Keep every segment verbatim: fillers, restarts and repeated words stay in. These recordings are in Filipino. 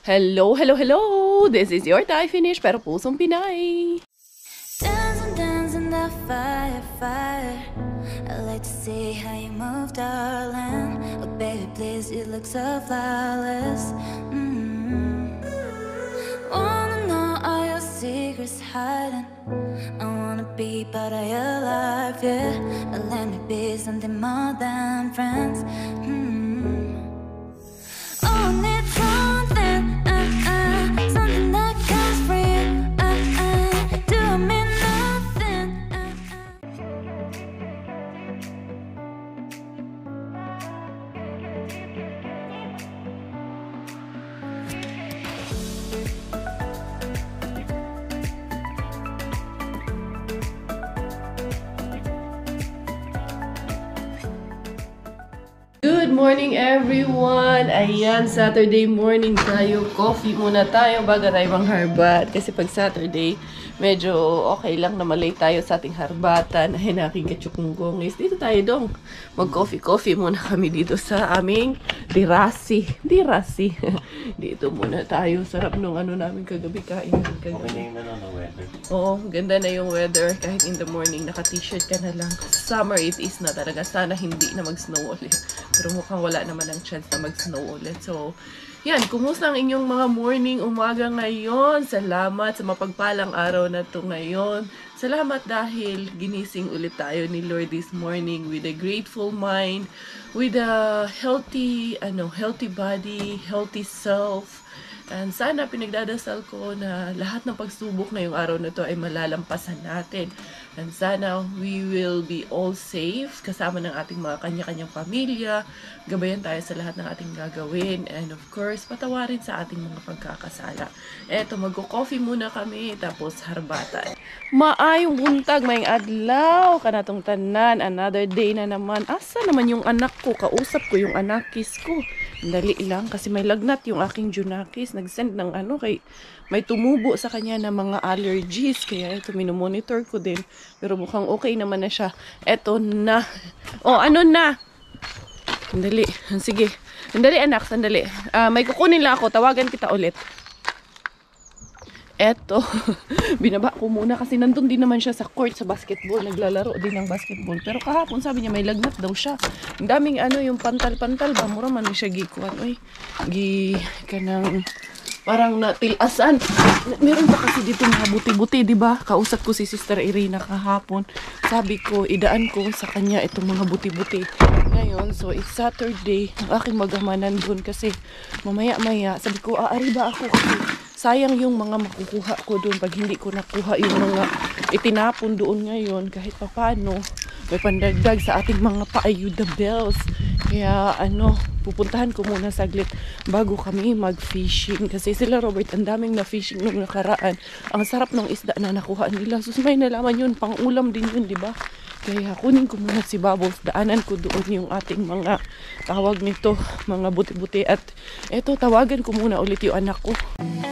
Hello, hello, hello! This is your Thai finish, pero pusong Pinay. Dancing, dancing the fire, fire. I like to see how you move, darling. Oh, baby, please, you look so flawless. Mm-hmm. Wanna know all your secrets hiding. I wanna be part of your life, yeah. Let me be something more than friends. Mm-hmm. Oh, I need something, uh, uh, something that comes for you, uh, uh, do I mean nothing, uh, uh. Good morning everyone! Ayan, Saturday morning tayo. Coffee muna tayo bago tayo mangharbat. Kasi pag Saturday, medyo okay lang na malay tayo sa ating harbatan. Ay, aking katsukunggongs. Dito tayo dong. Mag-coffee-coffee muna kami dito sa aming dirasi. Dirasi. Dito muna tayo. Sarap nung ano namin kagabi kain. Kagabi. Okay na yung ano, no, weather. Oo, ganda na yung weather. Kahit in the morning, naka-t-shirt ka na lang. Summer it is na talaga. Sana hindi na mag-snow ulit. Pero mukhang wala naman ang chance na mag-snow ulit. So, yan. Kumusta ang inyong mga morning, umaga ngayon? Salamat sa mapagpalang araw na to ngayon. Salamat dahil ginising ulit tayo ni Lord this morning with a grateful mind, with a healthy, ano, healthy body, healthy self. And sana pinagdadasal ko na lahat ng pagsubok ngayong araw na to ay malalampasan natin. And sana we will be all safe kasama ng ating mga kanya-kanyang pamilya. Gabayan tayo sa lahat ng ating gagawin. And of course, patawarin sa ating mga pagkakasala. Eto, magko-coffee muna kami tapos harbatan. Maayong buntag, maying adlaw, kanatong tanan, another day na naman. Asa naman yung anak ko? Kausap ko yung anakis ko. Dali lang kasi may lagnat yung aking junakis. Nag-send ng ano kay may tumubo sa kanya na mga allergies. Kaya ito, minomonitor ko din. Pero mukhang okay naman na siya. Eto na. Oh, ano na? Sandali. Sige. Sandali anak, sandali. Uh, may kukunin lang ako. Tawagan kita ulit. Eto. Binaba ko muna kasi nandun din naman siya sa court sa basketball. Naglalaro din ng basketball. Pero kahapon sabi niya may lagnat daw siya. Ang daming ano yung pantal-pantal ba? Mura man siya gikuan. Uy, gi ka ng parang natilasan. Meron pa kasi dito mga buti-buti, di ba? Kausap ko si Sister Irina kahapon. Sabi ko, idaan ko sa kanya itong mga buti-buti. Ngayon, so it's Saturday. Ang aking magamanan doon kasi mamaya-maya. Sabi ko, aari ba ako kasi sayang yung mga makukuha ko doon pag hindi ko nakuha yung mga itinapon doon ngayon. Kahit papano, may pandagdag sa ating mga paayuda bells. Kaya ano, pupuntahan ko muna saglit bago kami mag-fishing. Kasi sila Robert, ang daming na-fishing nung nakaraan. Ang sarap ng isda na nakuha nila. So may nalaman yun, pang ulam din yun, di ba? Kaya kunin ko muna si Bubbles. Daanan ko doon yung ating mga tawag nito, mga buti-buti. At eto, tawagan ko muna ulit yung anak ko.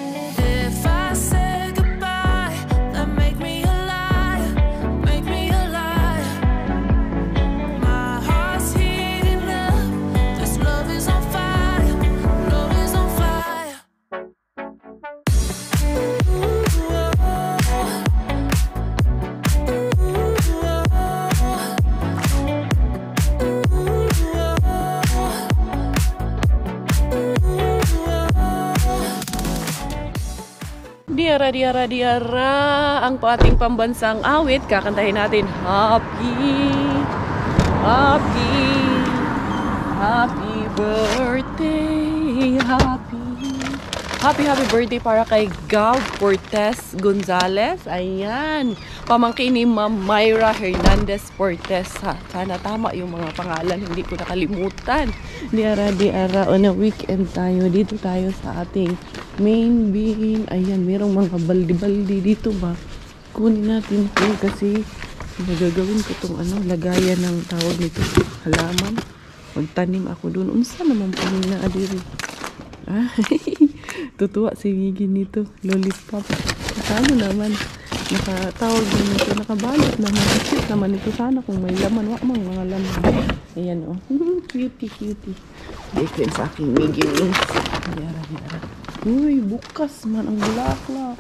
Diara, diara, diara. Ang ating pambansang awit. Kakantahin natin. Happy, happy, happy birthday, happy. Happy, happy birthday para kay Gav Portes Gonzalez. Ayan. Pamangkin ni Ma'am Myra Hernandez Portes. Ha? Sana tama yung mga pangalan. Hindi ko nakalimutan. Diara, diara. On a weekend tayo. Dito tayo sa ating main bean. Ayan, merong mga baldi-baldi dito ba? Kunin natin ito kasi nagagawin ko itong ano, lagayan ng tawag nito. Halaman. Magtanim ako dun. Unsa naman po na adiri? Ah, tutuwa si Miggy nito. Lollipop. Ano naman? Nakatawag din ito. Nakabalot naman. Cute naman ito. Sana kung may laman. Wak mang mga laman. Ayan o. Oh. Cutie, cutie. Dito sa aking Miggy wings. Yara, yara. Uy, bukas man ang bulaklak.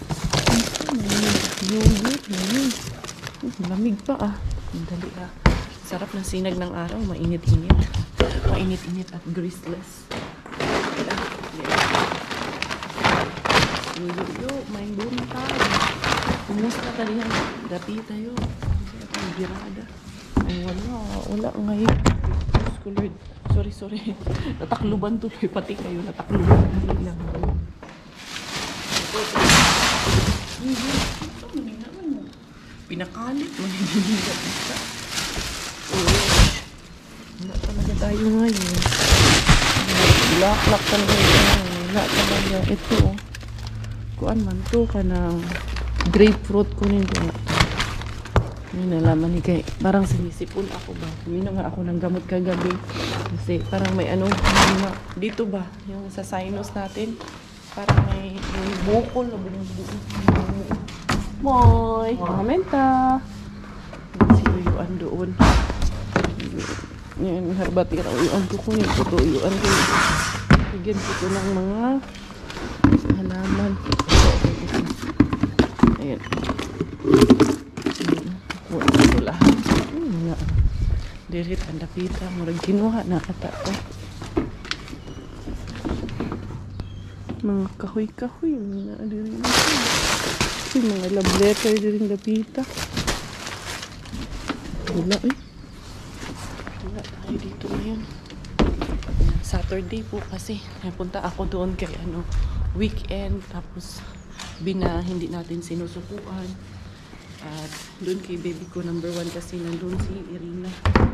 Yogurt, lamig. Lamig pa ah. Dali ah. Sarap ng sinag ng araw. Mainit-init. Mainit-init at greaseless. Yo, main bunta. Kumusta ka rin? Dati tayo. Ang girada. Ay, wala. Wala ngayon. Lord. Sorry, sorry. Natakluban tuloy. Pati kayo natakluban. Dali lang. Pinakalit. Maninigat isa. Wala talaga tayo ngayon. Laklak talaga ito. Wala talaga ito. Kuan man to ka ng grapefruit ko nito. Yun nalaman ni kay parang sinisipon ako ba. Uminom nga ako ng gamot kagabi. Kasi parang may ano dito ba yung sa sinus natin. Parang may, may bukol na bumubuo. Moy! Mamenta! Si uyuan doon. Yan, harbati ka uyuan ko ko yung tutuyuan ko. Bigyan ko ko ng mga halaman. Ayan. Kuha ko lahat. Hmm, nga. Dirit, ang dapita. Murag kinuha na kata ko. Mga kahoy-kahoy. Mga dirin na ito. Mga love letter dirin dapita. Wala eh. Wala tayo dito ngayon. Saturday po kasi. Napunta ako doon kay ano, weekend. Tapos bina hindi natin sinusukuan. At doon kay baby ko number one kasi nandun si Irina.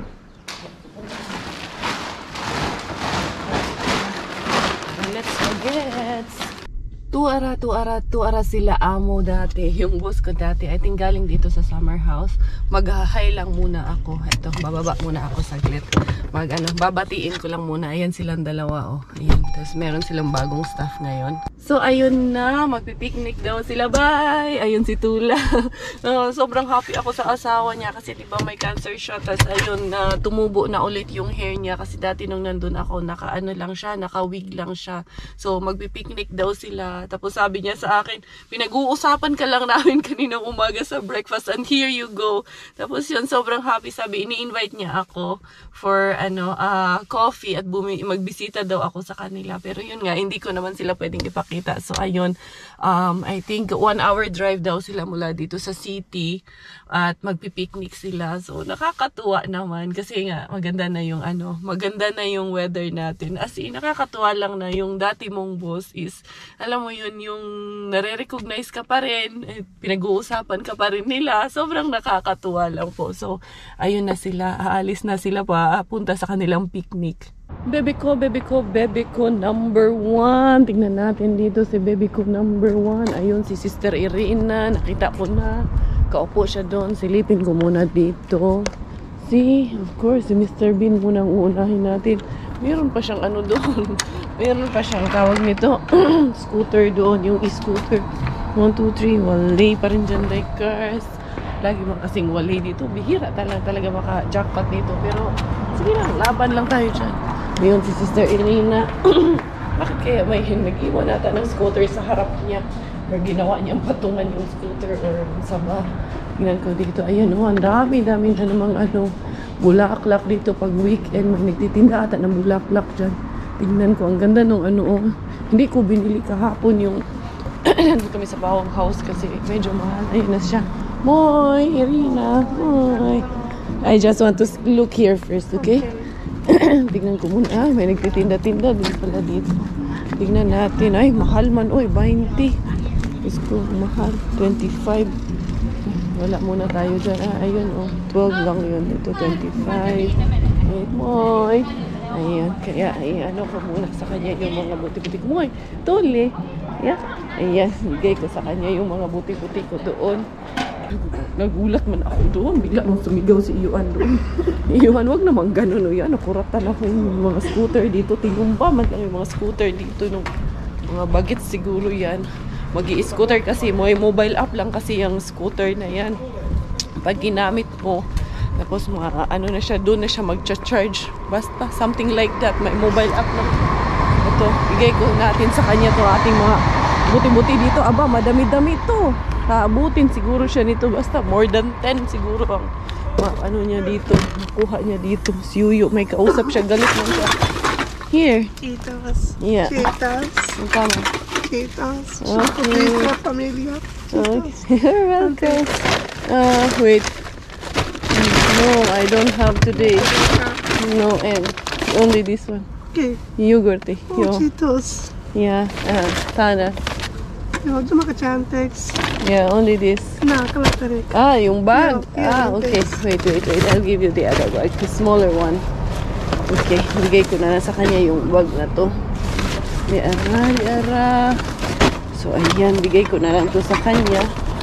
Let's go gets! Tuara, tuara, tuara sila amo dati. Yung boss ko dati, I think galing dito sa summer house. Mag-hi lang muna ako. Ito, bababa muna ako saglit. Mag ano, babatiin ko lang muna. Ayan silang dalawa, oh. Ayan. Tapos meron silang bagong staff ngayon. So, ayun na. Magpipiknik daw sila. Bye! Ayun si Tula. uh, sobrang happy ako sa asawa niya kasi diba may cancer siya. Tapos ayun, uh, tumubo na ulit yung hair niya. Kasi dati nung nandun ako, naka-ano lang siya, naka-wig lang siya. So, magpipiknik daw sila. Tapos sabi niya sa akin, pinag-uusapan ka lang namin kaninang umaga sa breakfast and here you go. Tapos yun, sobrang happy. Sabi, ini-invite niya ako for ano uh, coffee at bumi magbisita daw ako sa kanila. Pero yun nga, hindi ko naman sila pwedeng ipakita. So ayun, um, I think one hour drive daw sila mula dito sa city at magpipiknik sila. So nakakatuwa naman kasi nga maganda na yung ano, maganda na yung weather natin. As in, nakakatuwa lang na yung dati mong boss is, alam mo yun, yung nare-recognize ka pa rin, eh, pinag-uusapan ka pa rin nila. Sobrang nakakatuwa lang po. So ayun na sila, aalis na sila pa, punta sa kanilang picnic. Bebe ko, bebe ko, bebe ko number one. Tingnan natin dito si bebe ko number one. Ayun si Sister Irina, nakita ko na. Kaupo siya doon, silipin ko muna dito. Si, of course, si Mister Bean muna ang uunahin natin. Meron pa siyang ano doon. Meron pa siyang tawag nito. Scooter doon, yung e-scooter. one, two, three, walay pa rin dyan like cars. Lagi mo kasing walay dito. Bihira talaga talaga maka-jackpot dito. Pero, sige lang, laban lang tayo dyan. Ngayon si Sister Irina. Bakit kaya may nag-iwan nata ng scooter sa harap niya? Or ginawa niyang patungan yung scooter or sama. Tingnan ko dito. Ayan o, oh, ang dami-dami na namang ano, bulaklak dito pag weekend. May nagtitinda ata ng bulaklak dyan. Tingnan ko, ang ganda nung ano oh. Hindi ko binili kahapon yung nandito kami sa bawang house kasi medyo mahal. Ayun na siya. Moy, Irina. Moy. I just want to look here first, okay? Tingnan ko muna. Ay, may nagtitinda-tinda din pala dito. Tingnan natin. Ay, mahal man. Uy, twenty. Isko, mahal. twenty-five. Wala muna tayo dyan. Ah, ayun, oh. twelve lang yun. Ito, twenty-five. Wait, Moy. Ayan. Kaya, ay, ano ko muna sa kanya yung mga buti-buti ko. Moy, tuli. Yeah. Ayan, bigay ko sa kanya yung mga buti-buti ko doon. Nagulat man ako doon. Bigla nung sumigaw si Iuan doon. Iuan, wag naman ganun. O yan, nakuratan ako yung mga scooter dito. Tingumpa man lang yung mga scooter dito. Nung mga bagets siguro yan. Mag-i-scooter kasi mo. Mobile app lang kasi yung scooter na yan. Pag ginamit mo, tapos mga ano na siya, doon na siya mag-charge. Basta, something like that. May mobile app lang. Ito dito. Bigay ko natin sa kanya to ating mga buti-buti dito. Aba, madami-dami to. Haabutin siguro siya nito. Basta more than ten siguro ang ma- ano niya dito. Nakuha niya dito. Si Yuyo, may kausap siya. Galit lang siya. Here. Cheetos. Yeah. Cheetos. Tama. Cheetos. Okay. Cheetos, familia. Okay. You're welcome. Uh, wait. No, I don't have today. No, and only this one. Okay. Yogurt. Eh. Oh, Yo. Cheetos. Yeah. Uh, sana. Yo, dumaka Chantex. Yeah, only this. Na, kalatarik. Ah, yung bag. Yeah, yeah, ah, okay. thanks. Wait, wait, wait. I'll give you the other bag. The smaller one. Okay. Bigay ko na lang sa kanya yung bag na to. Di ara, di ara. So, ayan. Bigay ko na lang to sa kanya.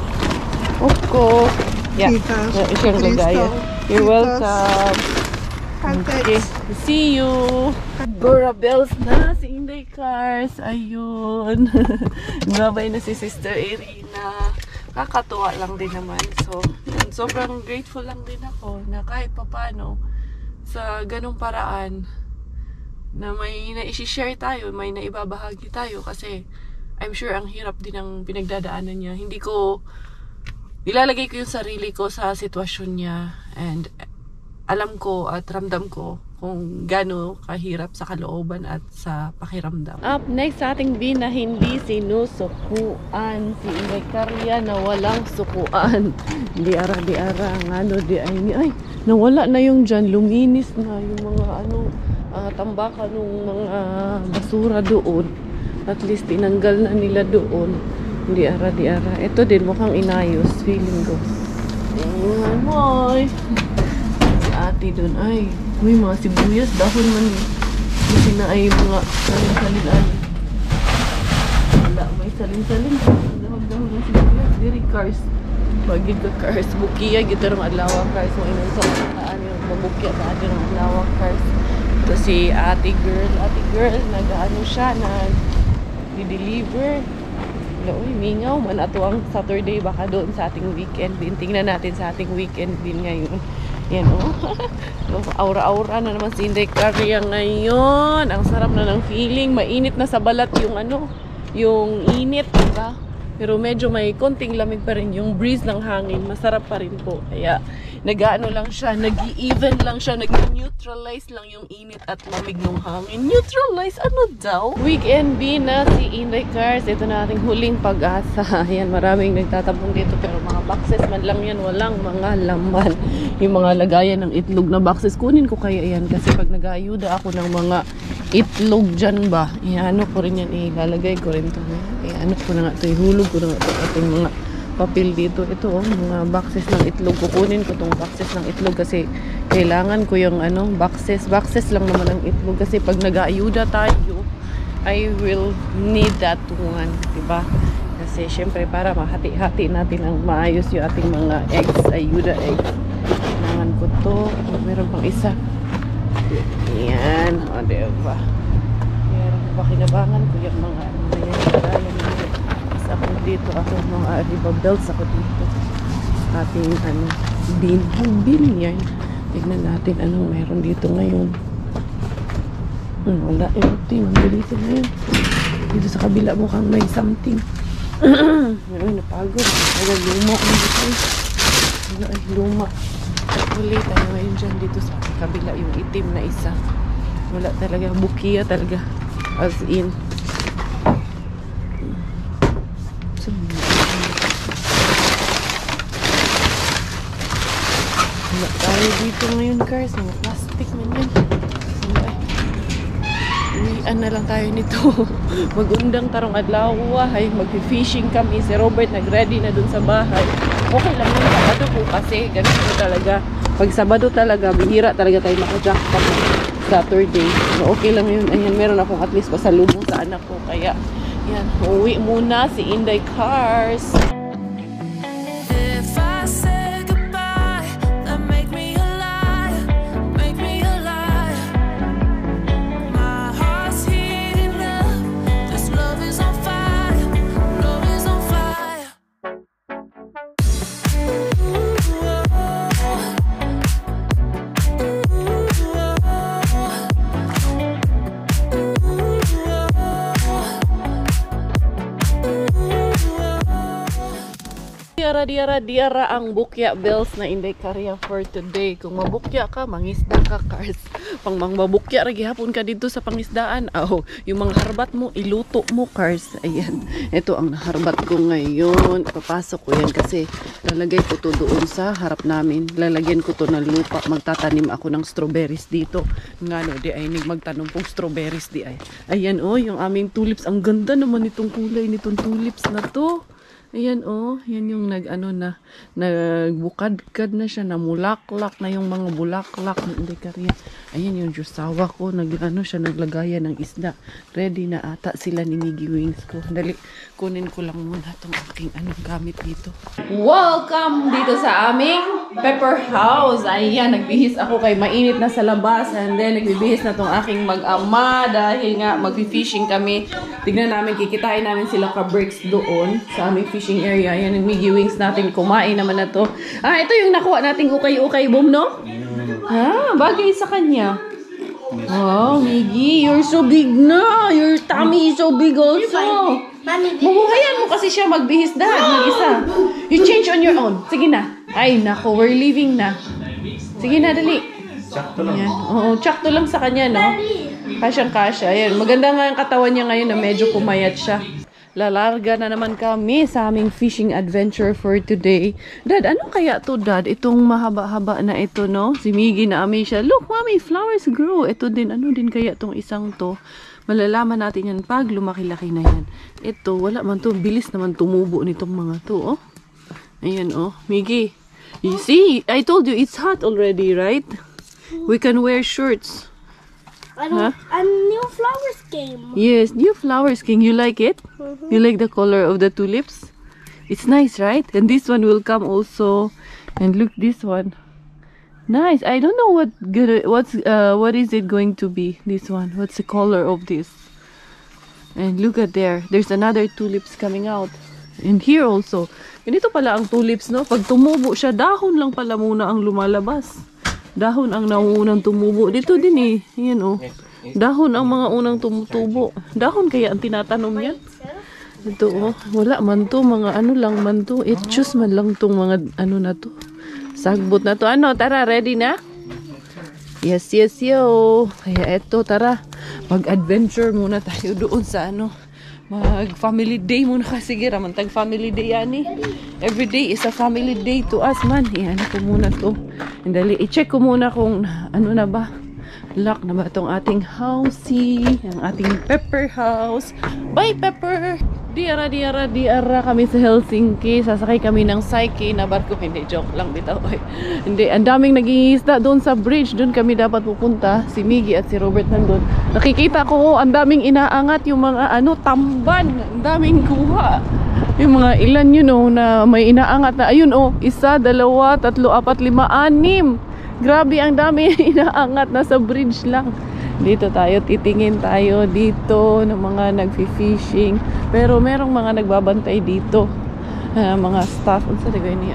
Oko. Yeah. Cheetos. Yeah, siyang lagayan. You're Cheetos. welcome. Okay. Chantex. See you. Gora bells na si Inday Cars. Ayun. Babay na si Sister Irina. Kakatuwa lang din naman. So, yun, sobrang grateful lang din ako na kahit papano sa ganong paraan na may na-share tayo, may naibabahagi tayo kasi I'm sure ang hirap din ang pinagdadaanan niya. Hindi ko nilalagay ko yung sarili ko sa sitwasyon niya and alam ko at ramdam ko kung gaano kahirap sa kalooban at sa pakiramdam. Up next sa ating bin na hindi sinusukuan, si Inday Karya na walang sukuan. Di ara, di ara, ang ano, di ay, ni, ay, nawala na yung dyan, luminis na yung mga ano, uh, tambakan ng mga basura doon. At least tinanggal na nila doon. Di ara, di ara. Ito din mukhang inayos, feeling ko. Ayan, hoy! Ate doon ay may mga sibuyas dahon man kasi na ay mga salin-salin wala may salin-salin dahon-dahon ng sibuyas diri cars bagid ka cars bukiya gito ng adlaw cars mo inon sa taan yung mabukya sa atin ng adlaw cars ito si ate girl ate girl nag-ano siya nag di-deliver uy mingaw man ato ang Saturday baka doon sa ating weekend din tingnan natin sa ating weekend din ngayon. Yan o. Oh. Aura-aura na naman si Inday Karya ngayon. Ang sarap na ng feeling. Mainit na sa balat yung ano, yung init, diba? Pero medyo may konting lamig pa rin. Yung breeze ng hangin, masarap pa rin po. Kaya nag-ano lang siya, nag-even lang siya, nag-neutralize lang yung init at lamig ng hangin. Neutralize? Ano daw? Weekend B na si Inday Cars. Ito na ating huling pag-asa. Ayan, maraming nagtatabong dito pero mga boxes man lang yan, walang mga laman. Yung mga lagayan ng itlog na boxes, kunin ko kaya yan kasi pag nag-ayuda ako ng mga itlog dyan ba, iano ko rin yan, ilalagay ko rin ito. Iano ko na nga ito, ihulog ko na nga ito ating mga papel dito. Ito oh, mga boxes ng itlog. Kukunin ko tong boxes ng itlog kasi kailangan ko yung ano, boxes. Boxes lang naman ang itlog kasi pag nag-ayuda tayo, I will need that one, diba? Kasi syempre para mahati-hati natin ang maayos yung ating mga eggs, ayuda eggs. Kailangan ko to. Oh, meron pang isa. Yan. O, diba? Meron pa kinabangan ko yung mga ano na yan. Karayan nila. Isa ako dito. Ako mga riba belts ako dito. Ating ano, bin. Bin yan. Tignan natin anong meron dito ngayon. Hmm, wala yung team. Ang dito na yun. Dito sa kabila mukhang may something. Ay, napagod. Ay, luma. Ano ay, luma. Huli tayo ngayon dyan dito sa kabila yung itim na isa. Wala talaga. Bukiya talaga. As in. So, wala tayo dito ngayon, cars. Mga plastic man yan. Uwian na lang tayo nito. Magundang tarong adlaw. Ay, mag-fishing kami. Si Robert nag-ready na dun sa bahay. Okay lang yung Sabado po kasi ganito talaga. Pag Sabado talaga, bihira talaga tayo makajackpot Saturday. So, okay lang yun. Ayan, meron akong at least pasalubong sa anak ko. Kaya, yan, uwi muna si Inday Cars. diara diara diara ang bukya bells na inday karya for today. Kung mabukya ka, mangisda ka, cars. Pang mabukya ra gihapon ka dito sa pangisdaan. Oh, yung mga harbat mo iluto mo, cars. Ayan. Ito ang naharbat ko ngayon. Papasok ko yan kasi lalagay ko to doon sa harap namin. Lalagyan ko to ng lupa. Magtatanim ako ng strawberries dito. Ngano di ay nig magtanom pong strawberries di ay. Ayan oh, yung aming tulips. Ang ganda naman itong kulay nitong tulips na to. Ayan oh, yan yung nag ano na nagbukad-kad na siya, namulaklak na yung mga bulaklak ng inday karya. Ayan yung jusawa ko, nag ano siya naglagayan ng isda. Ready na ata sila ni Miggy Wings ko. Dali, kunin ko lang muna tong aking anong gamit dito. Welcome dito sa aming pepper house. Ayan, nagbihis ako kay mainit na sa labas and then nagbibihis na tong aking mag-ama dahil nga mag-fishing kami. Tignan namin, kikitain namin sila ka-breaks doon sa aming fishing area. Yan yung Miggy Wings natin. Kumain naman na to. Ah, ito yung nakuha nating ukay-ukay boom, no? Ah, bagay sa kanya. Wow, Miggy, you're so big na. Your tummy is so big also. Mabuhayan mo kasi siya magbihis dahil mag-isa. You change on your own. Sige na. Ay, nako, we're leaving na. Sige na, dali. Sakto lang. Yan. Oo, tsakto lang sa kanya, no? Kasyang kasya. Ayan, maganda nga yung katawan niya ngayon na medyo pumayat siya. Lalarga na naman kami sa aming fishing adventure for today. Dad, ano kaya to, Dad? Itong mahaba-haba na ito, no? Si Miggy na amin siya. Look, Mommy, flowers grow. Ito din, ano din kaya tong isang to? Malalaman natin yan pag lumaki-laki na yan. Ito, wala man to. Bilis naman tumubo nitong mga to, oh. Ayan, oh. Miggy, you see, I told you, it's hot already, right? We can wear shirts. I don't, Huh? a new flowers came. Yes, new flowers king. You like it? Mhm. You like the color of the tulips? It's nice, right? And this one will come also. And look, this one. Nice. I don't know what good. What's uh what is it going to be? This one. What's the color of this? And look at there. There's another tulips coming out. And here also. Ganito pala ang tulips, no? Pag tumubo siya, dahon lang pala muna ang lumalabas. Dahon ang naunang tumubo. Dito din eh. Yan oh. Dahon ang mga unang tumutubo. Dahon kaya ang tinatanom yan. Ito oh. Wala man to. Mga ano lang man to. It choose man lang tong mga ano na to. Sagbot na to. Ano? Tara, ready na? Yes, yes, yo. Kaya eto, tara. Mag-adventure muna tayo doon sa ano. Mag-family day muna kasi. Gira, mantag family day yan eh. Every day is a family day to us, man. Iyan ko muna to. And dali, i-check ko muna kung ano na ba. Lock na ba itong ating housey. Ang ating pepper house. Bye, Pepper! Diara, diara, diara kami sa Helsinki. Sasakay kami ng Psyche na barko. Hindi, joke lang bitaw. Oy. Hindi, ang daming nag-iisda doon sa bridge. Doon kami dapat pupunta. Si Miggy at si Robert nandun. Nakikita ko, oh, ang daming inaangat yung mga ano, tamban. Ang daming kuha. Yung mga ilan yun, oh, na may inaangat na. Ayun, oh, isa, dalawa, tatlo, apat, lima, anim. Grabe, ang dami inaangat. Nasa bridge lang. Dito tayo, titingin tayo dito ng mga nagfi-fishing. Pero merong mga nagbabantay dito. Uh, mga staff. Ano sa tagay niya?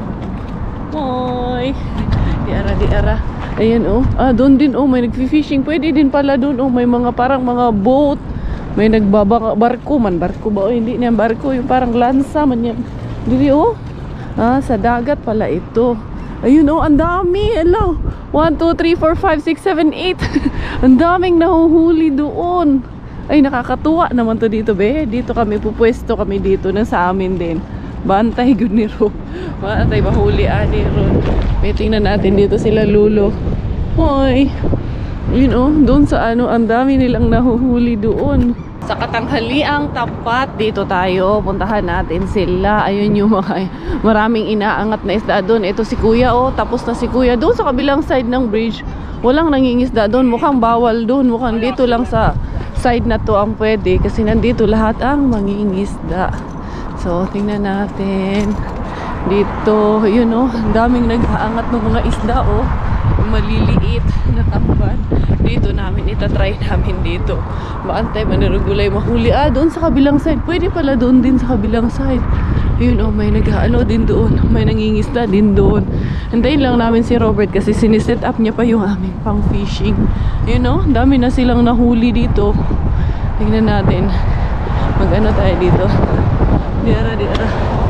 Hoy! Diara, diara. Ayan oh. Ah, doon din oh. May nagfi-fishing. Pwede din pala doon oh. May mga parang mga boat. May nagbabarko man. Barko ba? Oh, hindi niyan barko. Yung parang lansa man yan. Dili oh. Ah, sa dagat pala ito. Ayun oh, ang dami. Hello. one, two, three, four, five, six, seven, eight. Ang daming nahuhuli doon. Ay, nakakatuwa naman to dito, be. Dito kami, pupwesto kami dito na sa amin din. Bantay, good ni Ro. Bantay, mahuli, ani, Ro. May tingnan natin dito sila, Lulo. Hoy. Yun oh, doon sa ano, ang dami nilang nahuhuli doon. Sa katanghaliang tapat, dito tayo. Puntahan natin sila. Ayun yung mga maraming inaangat na isda doon. Ito si Kuya, oh. Tapos na si Kuya. Doon sa kabilang side ng bridge, walang nangingisda doon. Mukhang bawal doon. Mukhang dito lang sa side na to ang pwede. Kasi nandito lahat ang mangingisda. So, tingnan natin. Dito, yun oh. Ang daming nag-aangat ng mga isda, oh. Maliliit na tamban. Dito namin, itatry namin dito. Maantay, manirugulay, mahuli. Ah, doon sa kabilang side. Pwede pala doon din sa kabilang side. Ayun, oh, may nag-ano din doon. May nangingisda din doon. Antayin lang namin si Robert kasi siniset up niya pa yung aming pang fishing. Ayun, oh, dami na silang nahuli dito. Tingnan natin. Mag-ano tayo dito. Diara, diara.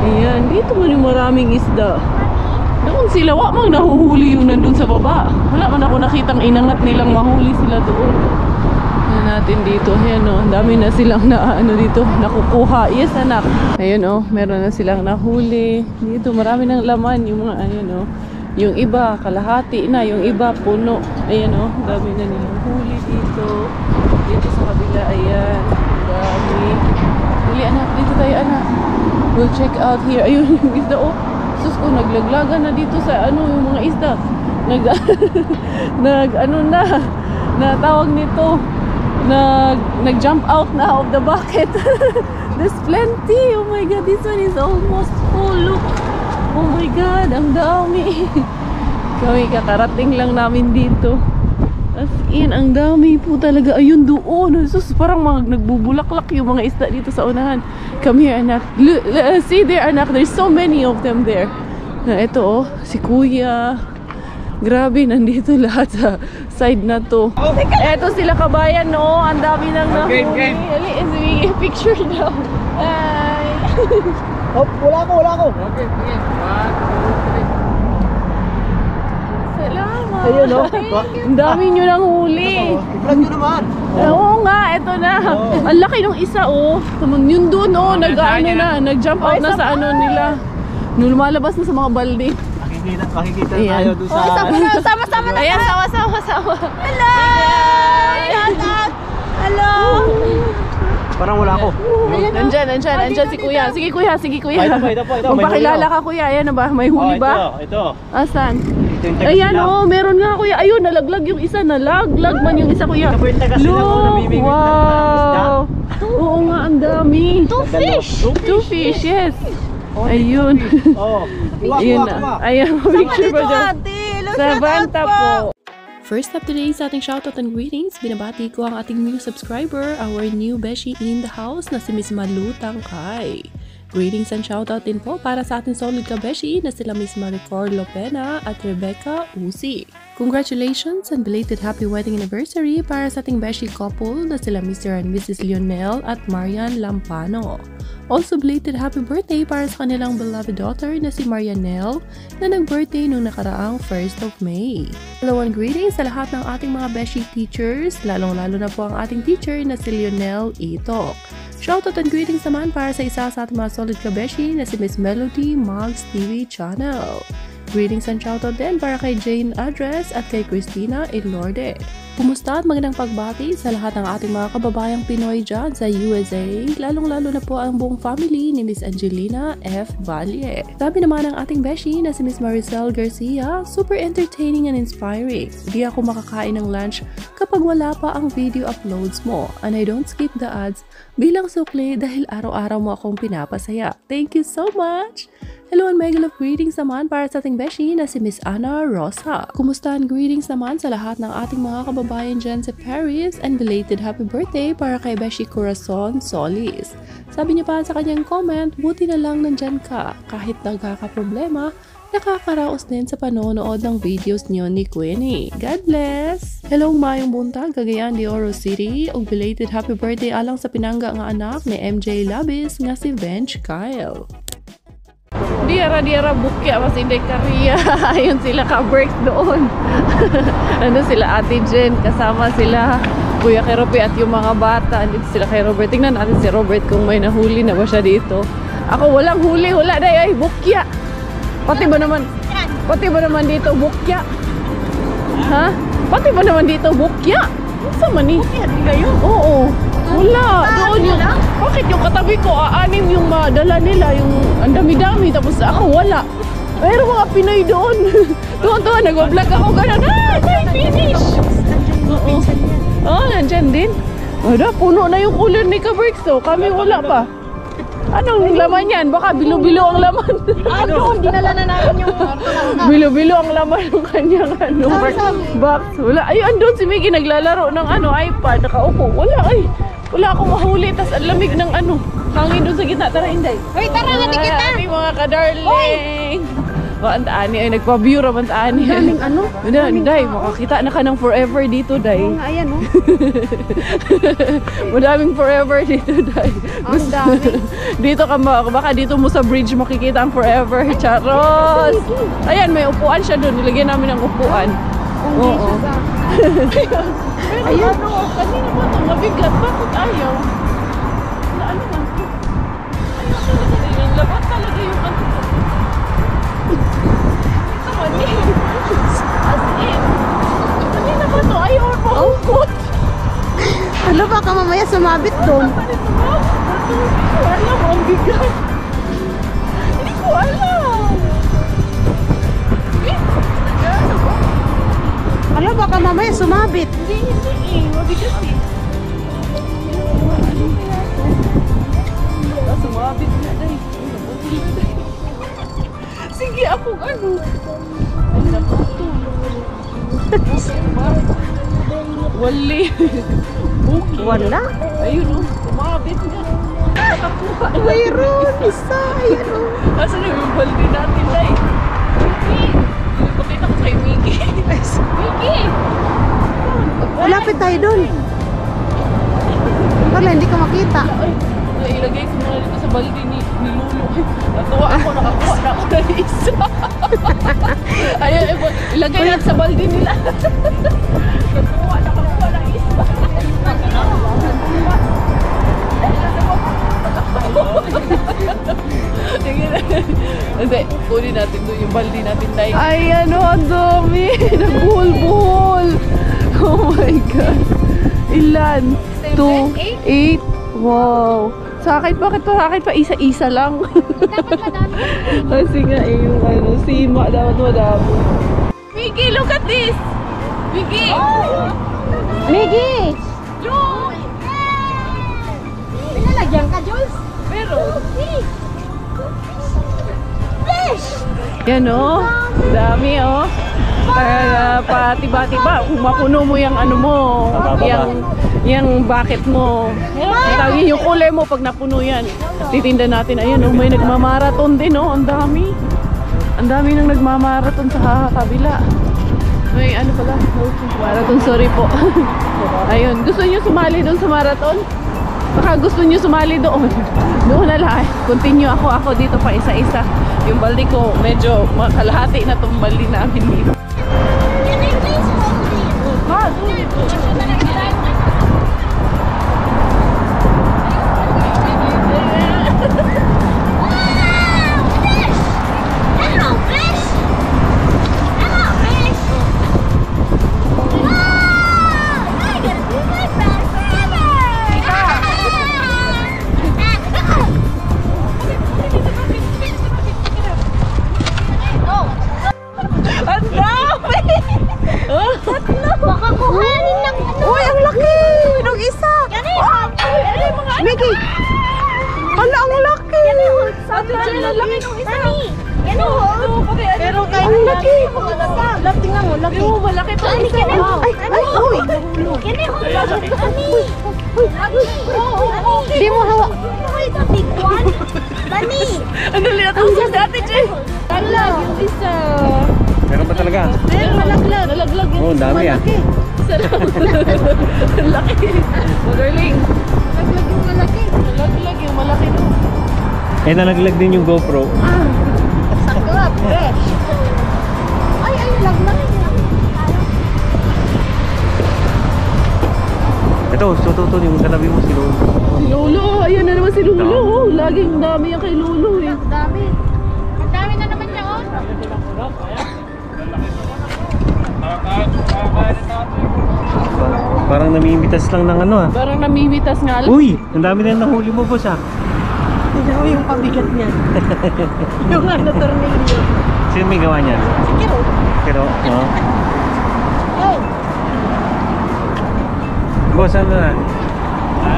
Ayan, dito man yung maraming isda. Doon sila, wak mang nahuhuli yung nandun sa baba. Wala man ako nakitang inangat nilang mahuli sila doon. Ayan natin dito. Ayan o, oh, dami na silang na, ano dito, nakukuha. Yes anak. Ayan o, oh, meron na silang nahuli. Dito, marami ng laman yung mga, ayan o. Oh, yung iba, kalahati na. Yung iba, puno. Ayan o, oh, dami na nilang huli dito. Dito sa kabila, ayan. Dami. Dili anak, dito tayo anak. We'll check out here. Ayun yung isda oh. Sus ko, naglaglagan na dito sa ano yung mga isda. Nag, nag ano na, na tawag nito. Nag, nag-jump out na of the bucket. There's plenty. Oh my God, this one is almost full. Look. Oh my God, ang dami. Kami kakarating lang namin dito. As in, ang dami po talaga. Ayun doon. Sus, parang mga nagbubulaklak yung mga isda dito sa unahan. Come here, anak. Look, see there, anak. There's so many of them there. Na ito, oh, si Kuya. Grabe, nandito lahat sa side na to. Eto sila kabayan, no? Ang dami nang nahuli. Game, game. Ali, picture daw. Hi! Oh, wala ko, wala ko. Okay, sige. One, two, three. Salamat. Ayun, no? Ang dami nyo nang huli. I-vlog nyo naman. Oo nga, eto na. Oh. Ang laki nung isa, oh. Yun doon, oh. Nag-ano na. Nag-jump out na sa ano nila. Nung lumalabas na sa mga balde. Makikita, makikita Ayan. tayo doon sa... Sama-sama na. Ayan, sama-sama. Hello! Hello! Parang wala ko. Nandyan, nandyan, nandyan si Kuya. Sige Kuya, sige Kuya. Ito po, ito po, ito. May Magpakilala huli, ka Kuya. Ayan na ba? May huli Oh, ba? ito, ito. Asan? Ito yung taga Ayan Silang. oh, meron nga Kuya. Ayun, nalaglag yung isa. Nalaglag man yung isa Kuya. Ito po yung taga Silang, oh, Look! namimigit ng isda. Wow! Oo nga, ang dami. Two fish! Two fish, yes. Ayun. Oh, kuha, Ayun kuha, na. kuha. Ayan, picture ba dyan? Sabanta po. First up today sa ating shoutout and greetings, binabati ko ang ating new subscriber, our new beshi in the house na si Miss Malu Tangkay. Greetings and shoutout din po para sa ating solid ka-beshi na sila Miss Maricor Lopena at Rebecca Uzi. Congratulations and belated happy wedding anniversary para sa ating beshi couple na sila Mister and Missus Lionel at Marian Lampano. Also belated happy birthday para sa kanilang beloved daughter na si Marianelle na nag-birthday noong nakaraang first of May. Hello and greetings sa lahat ng ating mga beshi teachers, lalong-lalo na po ang ating teacher na si Lionel Itok. Shoutout and greetings naman para sa isa sa ating mga solid ka-beshi na si Miss Melody Mugs T V Channel. Greetings and shoutout din para kay Jane Address at kay Christina Ilorde. Kumusta at magandang pagbati sa lahat ng ating mga kababayang Pinoy dyan sa U S A, lalong-lalo na po ang buong family ni Miss Angelina F. Valle. Sabi naman ng ating beshi na si Miss Maricel Garcia, super entertaining and inspiring. Di ako makakain ng lunch kapag wala pa ang video uploads mo, and I don't skip the ads bilang sukli dahil araw-araw mo akong pinapasaya. Thank you so much! Hello and mega love greetings naman para sa ating beshi na si Miss Ana Rosa. Kumusta and greetings naman sa lahat ng ating mga kababayan dyan sa Paris, and belated happy birthday para kay Beshi Corazon Solis. Sabi niya pa sa kanyang comment, buti na lang nandyan ka. Kahit nagkakaproblema, nakakaraos din sa panonood ng videos niyo ni Queenie. God bless! Hello mayong buntag, Cagayan de Oro City, ug belated happy birthday alang sa pinangga nga anak ni M J Labis nga si Bench Kyle. Diara diara bukya mas hindi Korea. Ayun sila ka-breaks doon. Nandun sila Ate Jen, kasama sila Kuya kay Robert at yung mga bata. Andito sila kay Robert. Tingnan natin si Robert kung may nahuli na ba siya dito. Ako walang huli, wala day ay bukya. Pati ba naman? Pati ba naman dito bukya? Ha? Pati ba naman dito bukya? Saan man ni? Bukya di kayo? Oo. Wala. Doon yung... Bakit yung katabi ko, aanim yung madala nila, yung ang dami-dami, tapos ako wala. Mayroon mga Pinoy doon. Doon-doon, nag-vlog ako gano'n. Ah, may finish! Oo. Oo, nandyan din. Wala, puno na yung cooler ni Kabrix, so kami wala pa. Anong laman yan? Baka bilo-bilo ang laman. Ano? Dinala na namin yung... Bilo-bilo ang laman ng kanyang ano, box. Wala. Ay, andun si Miggy naglalaro ng ano, iPad. Nakaupo. Wala ay. Wala akong mahuli. Tas ang lamig ng ano. Hangin doon sa gitna. Tara, Inday. Hoy, tara, natin kita! Ay, mga kadarling. Waan taani ay nagpa-view raman taani. Daming ano? Daming day, makakita na ka ng forever dito, day. Oo nga, ayan, oh. Madaming forever dito, day. Ang dami. Dito ka ma- baka dito mo sa bridge makikita ang forever. Charos! Ayan, may upuan siya doon. Nilagyan namin ng upuan. Kung di siya sa... Pero Ayun. ano, kanina ba ito? Mabigat. Bakit ayaw? Na ano lang ito? Ayaw talaga rin. Ang labat talaga yung ano. Ito man eh. As in. Kanina ba ito? Ayaw ang maukot. Ano baka mamaya sumabit doon? Hindi ko alam. Ang bigat. Hindi ko alam. Eh, ano ba? Ano baka mamaya sumabit? Hindi, hindi eh. Mabigat eh. Ano kaya ito? Ah, sumabit na day. Nabuti na day. Sige, ako ano. Ay, nabuto. Wali. Buki. Wala. Ayun o, sumabit na. Nakakuha na. Mayroon. Isa. Ayan, oh. Asa na yung balde natin day? Miki! Pakita ko kay Miki. Miki! Lapit tayo doon. Wala, hindi ka makita. Ay, ay, ilagay ko muna dito sa balde ni, ni Lulu. Natuwa ako, nakakuha na ako ng isa. Ayun, ilagay natin sa balde nila. Natuwa, nakakuha ng isa. Hindi, kunin natin doon yung balde natin tayo. Ay, ano, ang dami. Nagbuhol-buhol. Oh my God. Ilan? Two, eight. Wow. Sa akin, bakit pa sa akin pa isa-isa lang? Dapat madami. Kasi nga eh, yung ano, sima, dapat madami. Miggy, look at this! Miggy! Miggy! Look! Pinalagyan ka, Jules? Pero, Fish! yan o, dami o. Kaya pati-bati-ba, kung mapuno mo yung ano mo, yung, yung bucket mo. Tawagin yung kulay mo pag napuno yan. Titinda natin, ayan o, may nagmamarathon din o, ang dami. Ang dami nang nagmamarathon sa kabila. May ano pala, marathon, sorry po. Ayun, gusto niyo sumali doon sa marathon? Baka gusto niyo sumali doon. Doon na lang. Continue ako. Ako dito pa isa-isa. Yung balde ko, medyo makalahati na itong balde namin dito. Can I please hold it? Ah, doon dito. Hello, fish! Hello, fish! Wow! I get to be my friend forever! Oh! Ang dami! Baka kuhanin ng ano! Uy, ang laki! Nung isa! Yan eh! Yan eh, mga ano! Mickey! Hala, ang laki! Yan eh, oh! Ate Jen, ang laki nung isa! Mami! Yan eh, oh! Pero kaya Ang laki! Laki, tingnan mo, laki. Oo, malaki to. Mami, yan eh, oh! Ay, ay, uy! Yan eh, oh! Mami! Di mo hawa! Uy, the big one! Mami! Ano lihat ako sa Ate Jen? Nalaglag yung isa. Meron ba talaga? Meron, nalaglag. Nalaglag yung Oh, dami ah. Salamat. Ang laki. Magaling. Naglag yung malaki! Nalaglag yung malaki to. Eh, nalaglag din yung GoPro. Saklap! Fresh! Ay, ay, laglag! Ito, sututo yung katabi mo si Lolo. Si Lolo, ayan na naman si Lolo. Oh, laging dami yan kay Lolo eh. Dami! Ang dami na naman niya, oh! Parang namimitas lang ng ano ah. Parang namimitas nga lang. Uy! Ang dami na nahuli mo, boss ah. Tignan mo yung pabigat niya. Yung ano, tornilyo. Sino may gawa niyan? Sige, oh! Pero, oh. Hey! Boss, ano na? Ha?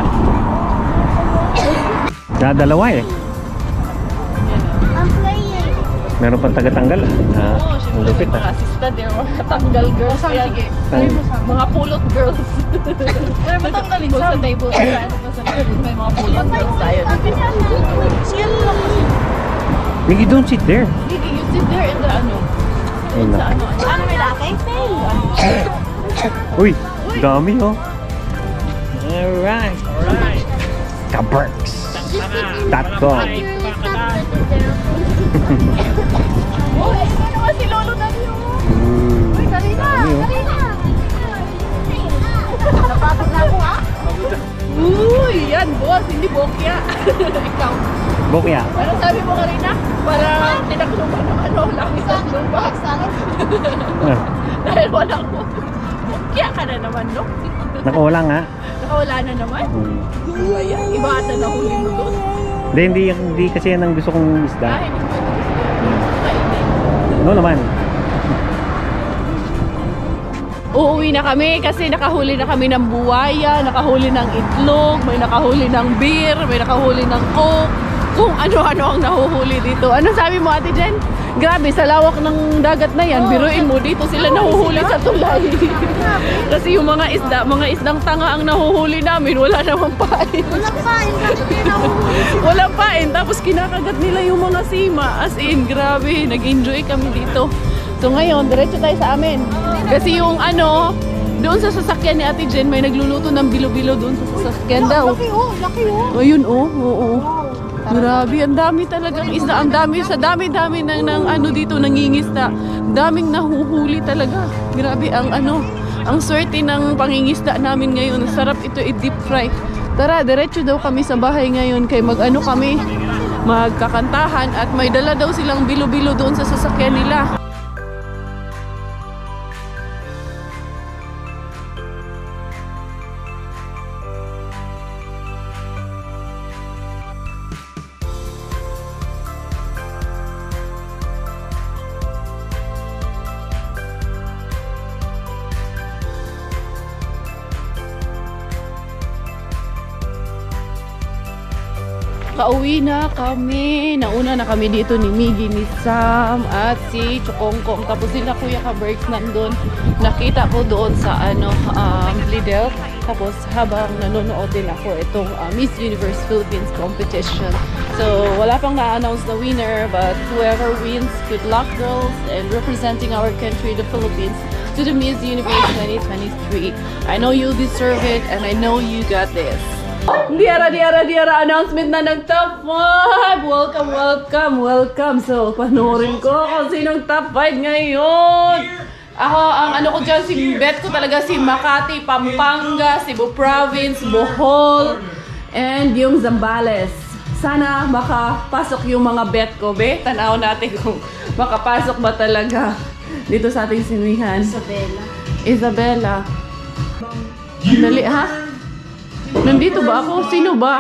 Dadalawa eh. I'm playing! Meron pang taga-tanggal. Ah, Oo, ang syempre lupit may mga ah. assistant eh, mga Tanggal girls. Kaya, Tang- mga pulot girls. Pero matanggalin sa table. May mga pulot girls tayo. Sige lang. Miggy, don't sit there. Miggy, you sit there in the ano. Ayun Sa na. ano. Ano may laki? Uy, dami oh. Alright. Alright. Kaberks. dot com. Oh, ayun na naman si Lolo na niyo. Uy, Karina, Karina. Napagod na ako ha? Uy, yan boss, hindi bokya. Ikaw. Bokya. Ano sabi mo Karina? Para tinaklo ka ng ano, langis at lupa. Ah, Dahil wala ko. Bokya ka na naman, no? nakawala nga. Nakawala na naman. Hmm. Ayan, iba ata na huli mo doon. Hindi, hindi, hindi kasi yan ang gusto kong isda. Ah, hindi mo kainin. No naman. Uuwi na kami kasi nakahuli na kami ng buwaya, nakahuli ng itlog, may nakahuli ng beer, may nakahuli ng coke, kung ano-ano ang nahuhuli dito. Ano sabi mo Ate Jen? Grabe, sa lawak ng dagat na yan, biruin mo dito sila nahuhuli sa tulay. Kasi yung mga isda, mga isdang tanga ang nahuhuli namin, wala namang pain. Walang pain, kasi nahuhuli. Walang pain, tapos kinakagat nila yung mga sima. As in, grabe, nag-enjoy kami dito. So ngayon, diretso tayo sa amin. Kasi yung ano, doon sa sasakyan ni Ate Jen, may nagluluto ng bilo-bilo doon sa sasakyan daw. Laki oh, laki oh. Ayun oh, oo. Grabe, ang dami talagang isda. Ang dami, sa dami-dami ng, ng ano dito, nangingisda. Daming nahuhuli talaga. Grabe, ang ano, ang swerte ng pangingisda namin ngayon. Sarap ito i-deep fry. Tara, diretso daw kami sa bahay ngayon kay mag-ano kami, magkakantahan at may dala daw silang bilo-bilo doon sa sasakyan nila. Kauwi na kami. Nauna na kami dito ni Miggy, ni Sam, at si Chokongkong. Tapos sila Kuya Kaberks nandun. Nakita ko doon sa ano, um, Lidl. Tapos habang nanonood din ako itong uh, Miss Universe Philippines competition. So wala pang na-announce na winner, but whoever wins, good luck girls, and representing our country, the Philippines, to the Miss Universe twenty twenty-three. I know you deserve it, and I know you got this. Diara, diara, diara, announcement na ng top five! Welcome, welcome, welcome! So, panoorin ko kung sinong top five ngayon! Ako, ang ano ko dyan, si bet ko talaga si Makati, Pampanga, Cebu Province, Bohol, and yung Zambales. Sana makapasok yung mga bet ko, be. Tanaw natin kung makapasok ba talaga dito sa ating sinihan. Isabela. Isabela. Dali, ha? Nandito ba ako? Sino ba?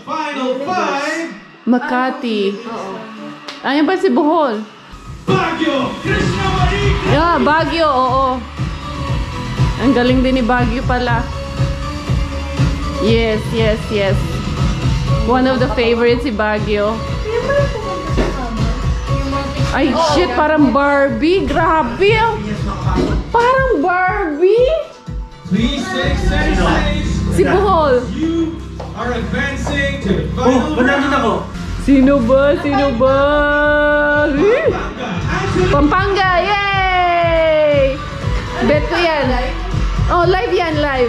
Makati. Ayan ba si Bohol? Yeah, Baguio, oo. Ang galing din ni Baguio pala. Yes, yes, yes. One of the favorites si Baguio. Ay, shit, parang Barbie. Grabe. Parang Barbie. Please stay safe, please. Si Bohol. You are advancing to the final Oh, nandun ako. Sino ba? Sino ba? Eh? Pampanga! Yay! Bet ko yan. Oh, live yan, live.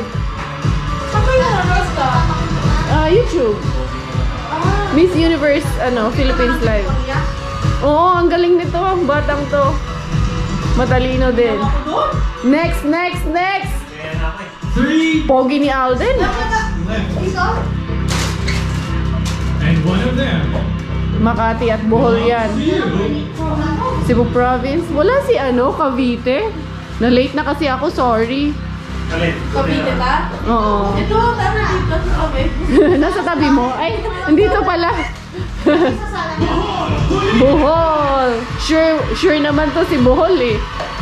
Ah, YouTube. Miss Universe, ano, Philippines live. Oo, ang galing nito. Batang to. Matalino din. Next, next, next! Three Pogi ni Alden. and one of them. Makati at Bohol yan. You Cebu Province. Wala si ano, Cavite. Na-late na kasi ako, sorry. Kapite ta? Oo. Ito, tara dito sa kami. Nasa tabi mo? Ay, nandito pala. Bohol. Sure, sure naman to si Bohol eh.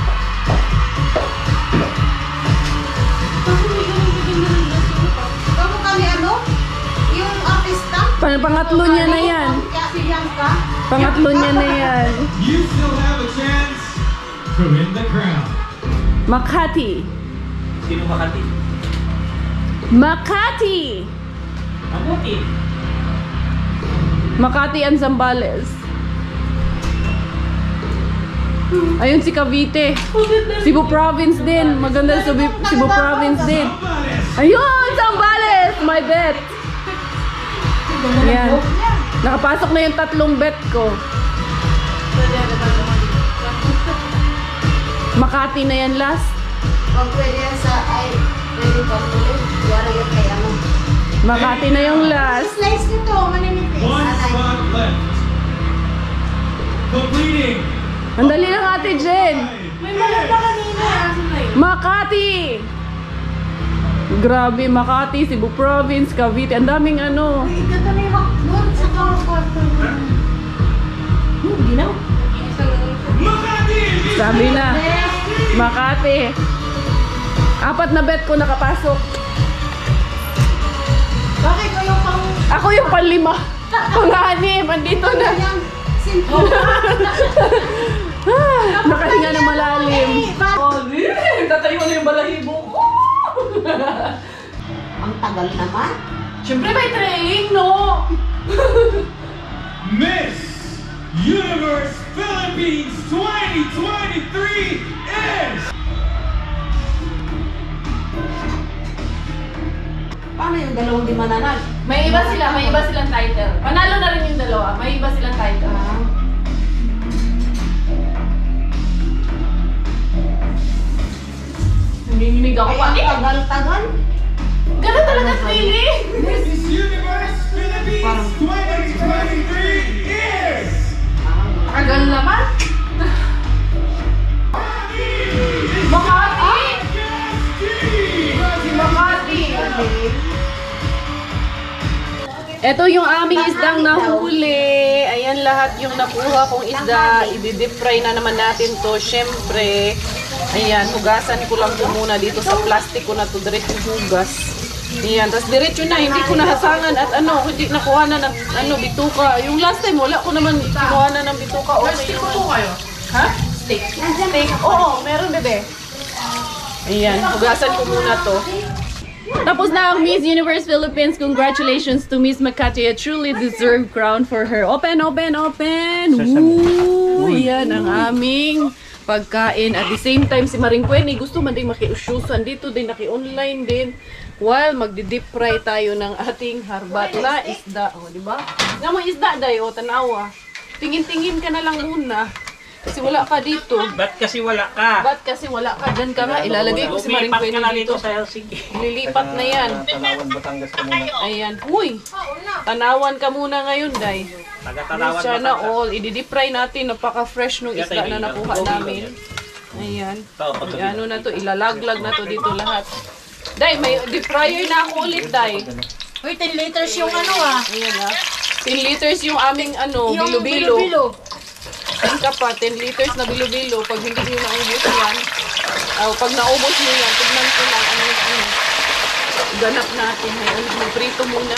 Kamu kami ano? Yung artista? Pang pangatlo niya na yan. Si Bianca? Pangatlo niya na yan. you still have a chance to win the crown. Makati. Sino Makati? Makati. Mamuti. Makati and Zambales. Ayun si Cavite. Cebu Province din. Maganda sa Cebu, Cebu Province din. Ayun! Zambales! My bet! Ayan. Nakapasok na yung tatlong bet ko. Makati na yan last. Pag pwede yan sa ay, pwede pa muli. Yara yun kaya mo. Makati na yung last. Slice nito, maninipis. One spot left. Completing. Ang dali lang Ate Jen. May maganda kanina. Makati! Grabe, Makati, Cebu Province, Cavite. Ang daming ano. Ay, ganda na yung doon sa kwarto. Hmm, ginaw. Makati! Sabi na. Makati. Apat na bet ko nakapasok. Bakit ko yung pang... Ako yung panlima. Pang-anim. Andito na. Yung simple. Ah, nakahinga na malalim. Oh, tatayo na yung balahibo ko. Ang tagal naman. Siyempre may training, no? Miss Universe Philippines twenty twenty-three is... Paano yung dalawang di mananag? May iba sila, may iba silang title. Panalo na rin yung dalawa, may iba silang title. Nanginginig ako pa. Ay, ang tagal-tagal. Ganun talaga feeling. Miss Universe Philippines twenty twenty-three is... Tagal naman. Makati! Si Makati! Ito yung aming isdang nahuli. Ayan lahat yung nakuha kong isda. I-deep fry na naman natin to. Siyempre, ayan, hugasan ko lang po muna dito sa plastic ko na to. Diretso hugas. Ayan, tapos diretso na. Hindi ko nahasangan at ano, hindi nakuha na ng ano, bituka. Yung last time, wala ko naman kinuha na ng bituka. Okay naman. Kayo? Ha? Steak. Steak? Oo, meron bebe. Ayan, hugasan ko muna to. Tapos na ang Miss Universe Philippines. Congratulations to Miss Makati. A truly deserved crown for her. Open, open, open! Woo! Yan ang aming pagkain. At the same time, si Maring Pwene gusto man din makiusyusan dito din, naki-online din. While magdi-deep fry tayo ng ating harbat na isda. O, di ba? Nga mo isda, day. O, tanawa. Tingin-tingin ka na lang muna. Kasi wala ka dito. Ba't kasi wala ka? Ba't kasi wala ka? Dyan ka nga. Ilalagay ko si Maring Lumipat Pwene ka na dito. dito sa Helsinki. Lilipat na yan. Tanawan, Batangas ka muna. Ayan. Uy! Tanawan ka muna ngayon, Day. Taga-Tanawan Sana Batangas. all. I-deep fry natin. Napaka-fresh nung isda na nakuha namin. Ayan. Ano na to? Ilalaglag na to dito lahat. Day, may deep fryer na ako ulit, Day. Uy, ten liters yung ano ah. Ayan ah. ten liters yung aming ano, Yung bilo-bilo. bilo-bilo. Ayan ka pa, ten liters na bilo-bilo. Pag hindi nyo naubos yan, oh, pag naubos nyo yan, tignan ko lang ano yung ano. Ganap natin. Ayan, mag-prito muna.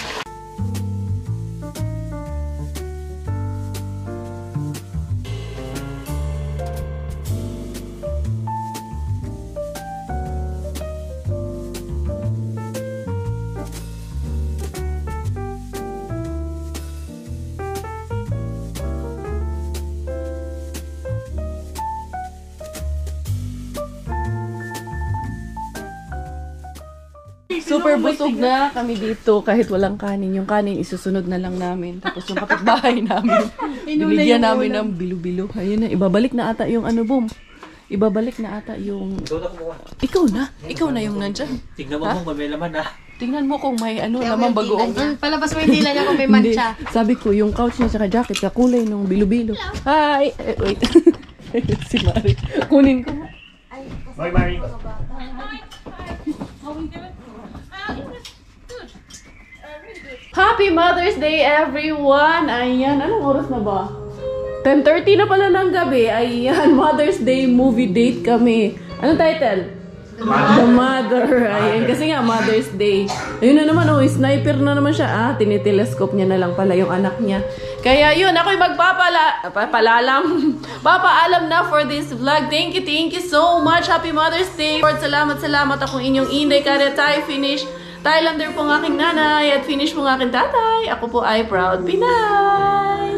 Super busog na kami dito kahit walang kanin. Yung kanin isusunod na lang namin. Tapos yung kapitbahay namin, binigyan namin ng bilo-bilo. Ayun na, ibabalik na ata yung ano, boom. Ibabalik na ata yung... Ikaw na? Ikaw na yung nandyan. Tignan mo kung may laman ah. Tingnan mo kung may ano, naman bagoong. Palabas mo yung dila niya kung may Hindi. mancha. Sabi ko, yung couch niya saka jacket, kakulay nung bilo-bilo. Hi! Eh, wait. Si Mari. Kunin ko. Bye, Mari. Happy Mother's Day, everyone! Ayan, anong oras na ba? ten thirty na pala ng gabi. Ayan, Mother's Day movie date kami. Anong title? The Mother. Ayan, kasi nga Mother's Day. Ayun na naman, oh, sniper na naman siya. Ah, tinitelescope niya na lang pala yung anak niya. Kaya yun, ako'y magpapala... Papalalam. Papaalam na for this vlog. Thank you, thank you so much. Happy Mother's Day. Lord, salamat, salamat. Akong inyong Inday Karetay. Finish. Thailander po ng aking nanay. At finish po ng aking tatay. Ako po ay proud Pinay.